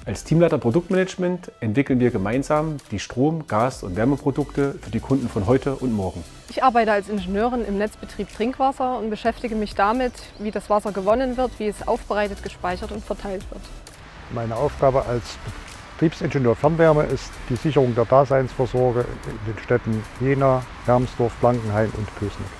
Als Teamleiter Produktmanagement entwickeln wir gemeinsam die Strom-, Gas- und Wärmeprodukte für die Kunden von heute und morgen. Ich arbeite als Ingenieurin im Netzbetrieb Trinkwasser und beschäftige mich damit, wie das Wasser gewonnen wird, wie es aufbereitet, gespeichert und verteilt wird. Meine Aufgabe als Betriebsingenieur Fernwärme ist die Sicherung der Daseinsvorsorge in den Städten Jena, Hermsdorf, Blankenhain und Kösnick.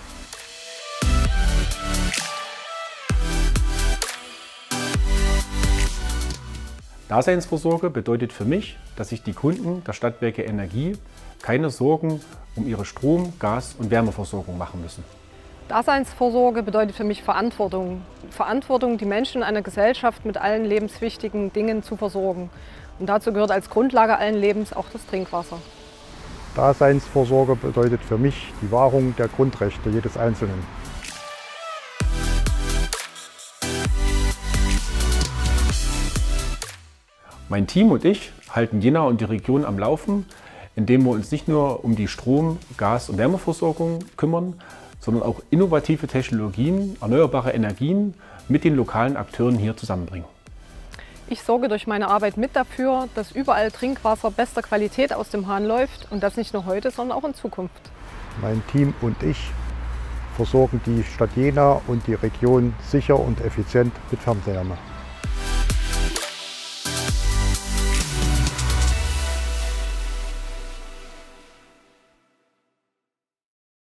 Daseinsvorsorge bedeutet für mich, dass sich die Kunden der Stadtwerke Energie keine Sorgen um ihre Strom-, Gas- und Wärmeversorgung machen müssen. Daseinsvorsorge bedeutet für mich Verantwortung. Verantwortung, die Menschen in einer Gesellschaft mit allen lebenswichtigen Dingen zu versorgen. Und dazu gehört als Grundlage allen Lebens auch das Trinkwasser. Daseinsvorsorge bedeutet für mich die Wahrung der Grundrechte jedes Einzelnen. Mein Team und ich halten Jena und die Region am Laufen, indem wir uns nicht nur um die Strom-, Gas- und Wärmeversorgung kümmern, sondern auch innovative Technologien, erneuerbare Energien mit den lokalen Akteuren hier zusammenbringen. Ich sorge durch meine Arbeit mit dafür, dass überall Trinkwasser bester Qualität aus dem Hahn läuft und das nicht nur heute, sondern auch in Zukunft. Mein Team und ich versorgen die Stadt Jena und die Region sicher und effizient mit Fernwärme.